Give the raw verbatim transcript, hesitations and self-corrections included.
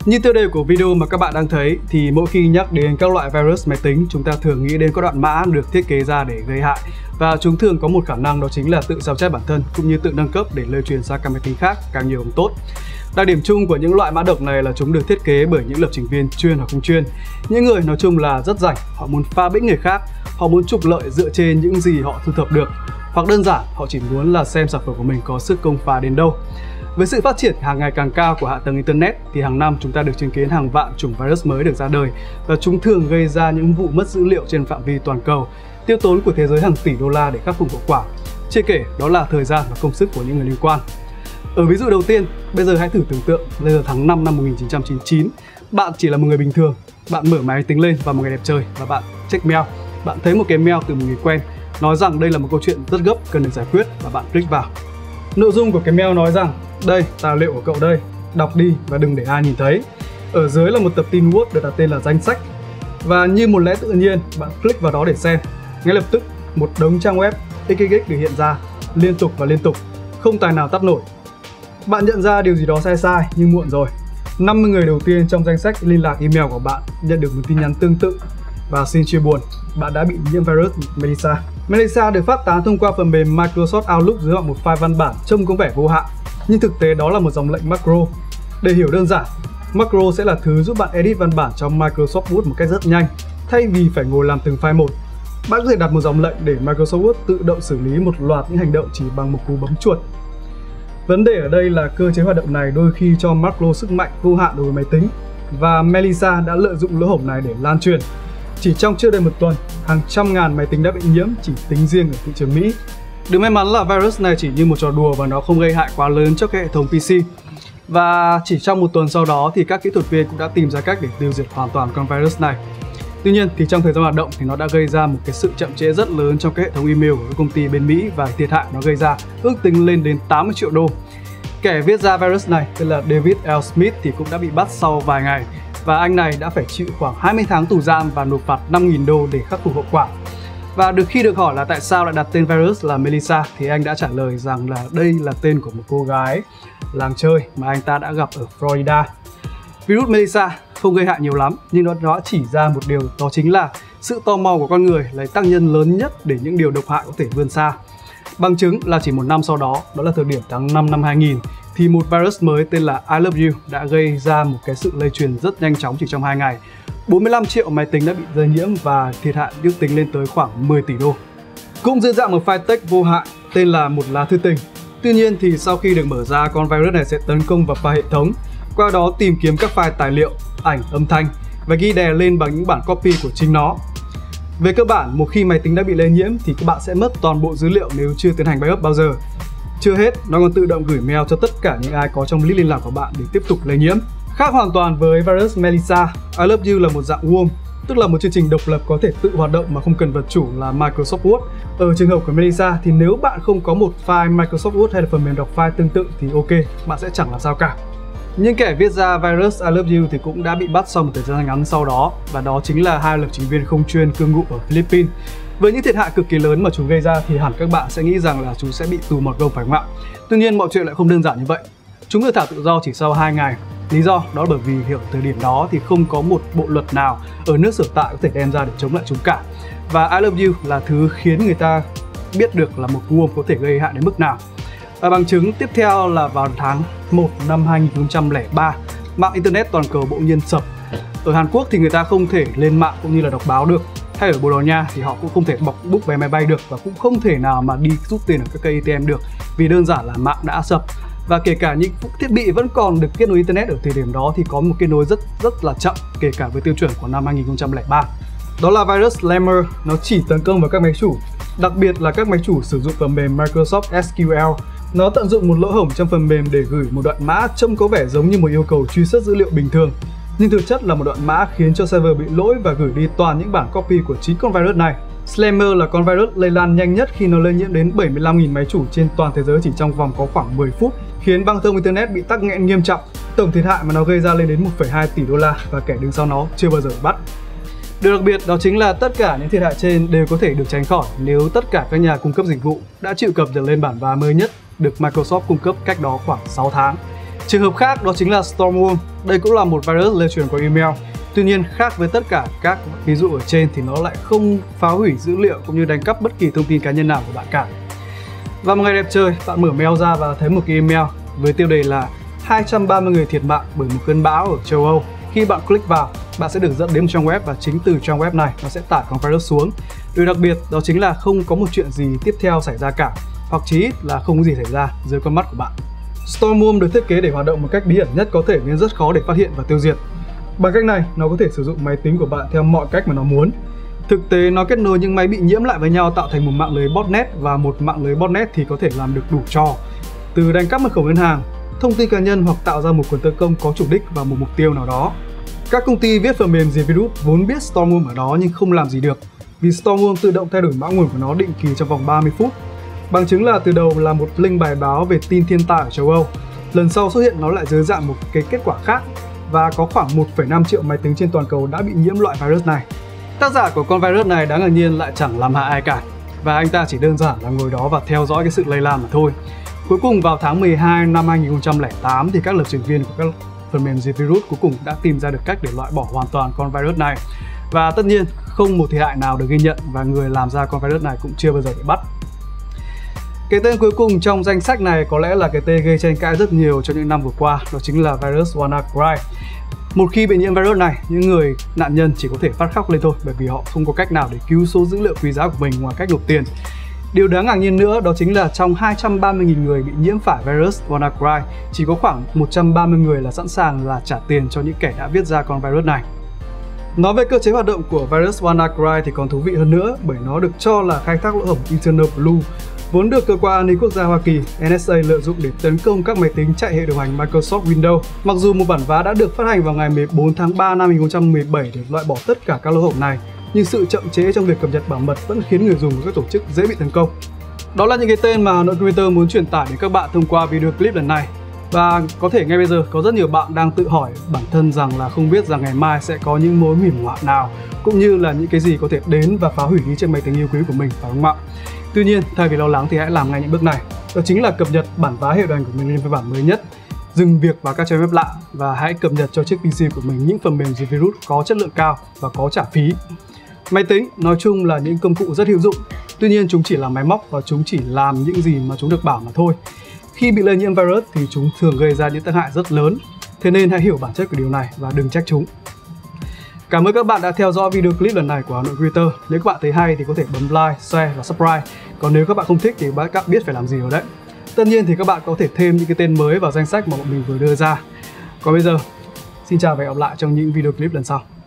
Như tiêu đề của video mà các bạn đang thấy thì mỗi khi nhắc đến các loại virus máy tính, chúng ta thường nghĩ đến các đoạn mã được thiết kế ra để gây hại, và chúng thường có một khả năng đó chính là tự sao chép bản thân cũng như tự nâng cấp để lây truyền sang các máy tính khác, càng nhiều càng tốt. Đặc điểm chung của những loại mã độc này là chúng được thiết kế bởi những lập trình viên chuyên hoặc không chuyên. Những người nói chung là rất rảnh, họ muốn phá bẫy người khác, họ muốn trục lợi dựa trên những gì họ thu thập được, hoặc đơn giản họ chỉ muốn là xem sản phẩm của mình có sức công phá đến đâu. Với sự phát triển hàng ngày càng cao của hạ tầng Internet thì hàng năm chúng ta được chứng kiến hàng vạn chủng virus mới được ra đời, và chúng thường gây ra những vụ mất dữ liệu trên phạm vi toàn cầu, tiêu tốn của thế giới hàng tỷ đô la để khắc phục hậu quả. Chưa kể đó là thời gian và công sức của những người liên quan. Ở ví dụ đầu tiên, bây giờ hãy thử tưởng tượng bây giờ tháng năm năm một nghìn chín trăm chín mươi chín, bạn chỉ là một người bình thường, bạn mở máy tính lên vào một ngày đẹp trời và bạn check mail. Bạn thấy một cái mail từ một người quen nói rằng đây là một câu chuyện rất gấp cần được giải quyết, và bạn click vào. Nội dung của cái mail nói rằng: đây, tài liệu của cậu đây, đọc đi và đừng để ai nhìn thấy. Ở dưới là một tập tin Word được đặt tên là danh sách. Và như một lẽ tự nhiên, bạn click vào đó để xem. Ngay lập tức, một đống trang web ích ích ích được hiện ra, liên tục và liên tục, không tài nào tắt nổi. Bạn nhận ra điều gì đó sai sai, nhưng muộn rồi. năm mươi người đầu tiên trong danh sách liên lạc email của bạn nhận được một tin nhắn tương tự. Và xin chia buồn, bạn đã bị nhiễm virus Melissa. Melissa được phát tán thông qua phần mềm Microsoft Outlook dưới dạng một file văn bản trông có vẻ vô hại, nhưng thực tế đó là một dòng lệnh macro. Để hiểu đơn giản, macro sẽ là thứ giúp bạn edit văn bản trong Microsoft Word một cách rất nhanh, thay vì phải ngồi làm từng file một. Bạn có thể đặt một dòng lệnh để Microsoft Word tự động xử lý một loạt những hành động chỉ bằng một cú bấm chuột. Vấn đề ở đây là cơ chế hoạt động này đôi khi cho macro sức mạnh vô hạn đối với máy tính, và Melissa đã lợi dụng lỗ hổng này để lan truyền. Chỉ trong chưa đầy một tuần, hàng trăm ngàn máy tính đã bị nhiễm chỉ tính riêng ở thị trường Mỹ. Được may mắn là virus này chỉ như một trò đùa và nó không gây hại quá lớn cho các hệ thống pê xê. Và chỉ trong một tuần sau đó thì các kỹ thuật viên cũng đã tìm ra cách để tiêu diệt hoàn toàn con virus này. Tuy nhiên thì trong thời gian hoạt động thì nó đã gây ra một cái sự chậm trễ rất lớn trong các hệ thống email của các công ty bên Mỹ, và thiệt hại nó gây ra ước tính lên đến tám mươi triệu đô. Kẻ viết ra virus này tên là David L. Smith thì cũng đã bị bắt sau vài ngày, và anh này đã phải chịu khoảng hai mươi tháng tù giam và nộp phạt năm nghìn đô để khắc phục hậu quả. Và được khi được hỏi là tại sao lại đặt tên virus là Melissa thì anh đã trả lời rằng là đây là tên của một cô gái làng chơi mà anh ta đã gặp ở Florida. Virus Melissa không gây hại nhiều lắm, nhưng nó đã chỉ ra một điều, đó chính là sự tò mò của con người là tác nhân lớn nhất để những điều độc hại có thể vươn xa. Bằng chứng là chỉ một năm sau đó, đó là thời điểm tháng năm năm hai nghìn, thì một virus mới tên là I Love You đã gây ra một cái sự lây truyền rất nhanh chóng chỉ trong hai ngày. bốn mươi lăm triệu máy tính đã bị lây nhiễm và thiệt hại ước tính lên tới khoảng mười tỷ đô. Cũng dưới dạng một file text vô hại tên là một lá thư tình. Tuy nhiên thì sau khi được mở ra, con virus này sẽ tấn công vào file hệ thống, qua đó tìm kiếm các file tài liệu, ảnh, âm thanh và ghi đè lên bằng những bản copy của chính nó. Về cơ bản, một khi máy tính đã bị lây nhiễm thì các bạn sẽ mất toàn bộ dữ liệu nếu chưa tiến hành backup bao giờ. Chưa hết, nó còn tự động gửi mail cho tất cả những ai có trong list liên lạc của bạn để tiếp tục lây nhiễm. Khác hoàn toàn với virus Melissa, I Love You là một dạng worm, tức là một chương trình độc lập có thể tự hoạt động mà không cần vật chủ là Microsoft Word. Ở trường hợp của Melissa thì nếu bạn không có một file Microsoft Word hay là phần mềm đọc file tương tự thì ok, bạn sẽ chẳng làm sao cả. Nhưng kẻ viết ra virus I Love You thì cũng đã bị bắt sau một thời gian ngắn sau đó, và đó chính là hai lập trình viên không chuyên cư ngụ ở Philippines. Với những thiệt hại cực kỳ lớn mà chúng gây ra thì hẳn các bạn sẽ nghĩ rằng là chúng sẽ bị tù một gông phải không ạ? Tuy nhiên mọi chuyện lại không đơn giản như vậy. Chúng được thả tự do chỉ sau hai ngày. Lý do đó là bởi vì hiểu thời điểm đó thì không có một bộ luật nào ở nước sở tại có thể đem ra để chống lại chúng cả. Và I Love You là thứ khiến người ta biết được là một worm có thể gây hại đến mức nào. Và bằng chứng tiếp theo là vào tháng một năm hai nghìn không trăm lẻ ba, mạng Internet toàn cầu bỗng nhiên sập. Ở Hàn Quốc thì người ta không thể lên mạng cũng như là đọc báo được. Hay ở Bồ Đào Nha thì họ cũng không thể bọc book vé máy bay được, và cũng không thể nào mà đi rút tiền ở các cây a tê em được, vì đơn giản là mạng đã sập. Và kể cả những thiết bị vẫn còn được kết nối Internet ở thời điểm đó thì có một kết nối rất rất là chậm, kể cả với tiêu chuẩn của năm hai nghìn không trăm lẻ ba. Đó là virus Slammer, nó chỉ tấn công vào các máy chủ, đặc biệt là các máy chủ sử dụng phần mềm Microsoft ét quy lờ. Nó tận dụng một lỗ hổng trong phần mềm để gửi một đoạn mã trông có vẻ giống như một yêu cầu truy xuất dữ liệu bình thường, nhưng thực chất là một đoạn mã khiến cho server bị lỗi và gửi đi toàn những bản copy của chính con virus này. Slammer là con virus lây lan nhanh nhất khi nó lây nhiễm đến bảy mươi lăm nghìn máy chủ trên toàn thế giới chỉ trong vòng có khoảng mười phút, khiến băng thông Internet bị tắc nghẽn nghiêm trọng. Tổng thiệt hại mà nó gây ra lên đến một phẩy hai tỷ đô la, và kẻ đứng sau nó chưa bao giờ bắt. Điều đặc biệt đó chính là tất cả những thiệt hại trên đều có thể được tránh khỏi nếu tất cả các nhà cung cấp dịch vụ đã chịu cập nhật lên bản vá mới nhất được Microsoft cung cấp cách đó khoảng sáu tháng. Trường hợp khác đó chính là Stormworm. Đây cũng là một virus lây truyền qua email. Tuy nhiên, khác với tất cả các ví dụ ở trên thì nó lại không phá hủy dữ liệu cũng như đánh cắp bất kỳ thông tin cá nhân nào của bạn cả. Và một ngày đẹp trời, bạn mở mail ra và thấy một cái email với tiêu đề là hai trăm ba mươi người thiệt mạng bởi một cơn bão ở châu Âu. Khi bạn click vào, bạn sẽ được dẫn đến một trang web và chính từ trang web này nó sẽ tải con virus xuống. Điều đặc biệt đó chính là không có một chuyện gì tiếp theo xảy ra cả, hoặc chí ít là không có gì xảy ra dưới con mắt của bạn. Stormworm được thiết kế để hoạt động một cách bí ẩn nhất có thể nên rất khó để phát hiện và tiêu diệt. Bằng cách này, nó có thể sử dụng máy tính của bạn theo mọi cách mà nó muốn. Thực tế, nó kết nối những máy bị nhiễm lại với nhau tạo thành một mạng lưới botnet, và một mạng lưới botnet thì có thể làm được đủ trò, từ đánh cắp mật khẩu ngân hàng, thông tin cá nhân hoặc tạo ra một cuộc tấn công có chủ đích vào một mục tiêu nào đó. Các công ty viết phần mềm diệt virus vốn biết Stormworm ở đó nhưng không làm gì được, vì Stormworm tự động thay đổi mã nguồn của nó định kỳ trong vòng ba mươi phút. Bằng chứng là từ đầu là một link bài báo về tin thiên tai ở châu Âu, lần sau xuất hiện nó lại dưới dạng một cái kết quả khác, và có khoảng một phẩy năm triệu máy tính trên toàn cầu đã bị nhiễm loại virus này. Tác giả của con virus này đáng ngạc nhiên lại chẳng làm hại ai cả, và anh ta chỉ đơn giản là ngồi đó và theo dõi cái sự lây lan mà thôi. Cuối cùng vào tháng mười hai năm hai nghìn không trăm lẻ tám thì các lập trình viên của các phần mềm diệt virus cuối cùng đã tìm ra được cách để loại bỏ hoàn toàn con virus này. Và tất nhiên không một thiệt hại nào được ghi nhận, và người làm ra con virus này cũng chưa bao giờ bị bắt. Cái tên cuối cùng trong danh sách này có lẽ là cái tên gây tranh cãi rất nhiều trong những năm vừa qua, đó chính là virus WannaCry. Một khi bị nhiễm virus này, những người nạn nhân chỉ có thể phát khóc lên thôi, bởi vì họ không có cách nào để cứu số dữ liệu quý giá của mình ngoài cách nộp tiền. Điều đáng ngạc nhiên nữa đó chính là trong hai trăm ba mươi nghìn người bị nhiễm phải virus WannaCry, chỉ có khoảng một trăm ba mươi người là sẵn sàng là trả tiền cho những kẻ đã viết ra con virus này. Nói về cơ chế hoạt động của virus WannaCry thì còn thú vị hơn nữa, bởi nó được cho là khai thác lỗ hổng Internal Blue, vốn được cơ quan an ninh quốc gia Hoa Kỳ N S A lợi dụng để tấn công các máy tính chạy hệ điều hành Microsoft Windows. Mặc dù một bản vá đã được phát hành vào ngày mười bốn tháng ba năm hai nghìn không trăm mười bảy để loại bỏ tất cả các lỗ hổng này, nhưng sự chậm trễ trong việc cập nhật bảo mật vẫn khiến người dùng và các tổ chức dễ bị tấn công. Đó là những cái tên mà Hà Nội Computer muốn truyền tải đến các bạn thông qua video clip lần này. Và có thể ngay bây giờ có rất nhiều bạn đang tự hỏi bản thân rằng là không biết rằng ngày mai sẽ có những mối hiểm họa nào, cũng như là những cái gì có thể đến và phá hủy đi chiếc máy tính yêu quý của mình, phải không ạ? Tuy nhiên, thay vì lo lắng thì hãy làm ngay những bước này. Đó chính là cập nhật bản vá hệ điều hành của mình lên phiên bản mới nhất, dừng việc vào các trang web lạ, và hãy cập nhật cho chiếc pê xê của mình những phần mềm diệt virus có chất lượng cao và có trả phí. Máy tính nói chung là những công cụ rất hữu dụng, tuy nhiên chúng chỉ là máy móc và chúng chỉ làm những gì mà chúng được bảo mà thôi. Khi bị lây nhiễm virus thì chúng thường gây ra những tác hại rất lớn, thế nên hãy hiểu bản chất của điều này và đừng trách chúng. Cảm ơn các bạn đã theo dõi video clip lần này của Hà Nội Computer. Nếu các bạn thấy hay thì có thể bấm like, share và subscribe. Còn nếu các bạn không thích thì các bạn biết phải làm gì rồi đấy. Tất nhiên thì các bạn có thể thêm những cái tên mới vào danh sách mà bọn mình vừa đưa ra. Còn bây giờ, xin chào và hẹn gặp lại trong những video clip lần sau.